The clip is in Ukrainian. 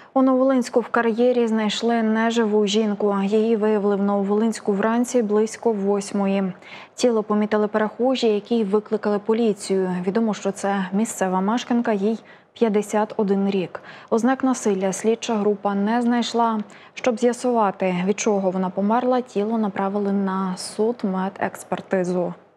У Нововолинську в кар'єрі знайшли неживу жінку. Її виявили в Нововолинську вранці близько 8-ї. Тіло помітили перехожі, які викликали поліцію. Відомо, що це місцева мешканка, їй 51 рік. Ознак насилля слідча група не знайшла. Щоб з'ясувати, від чого вона померла, тіло направили на судмедекспертизу.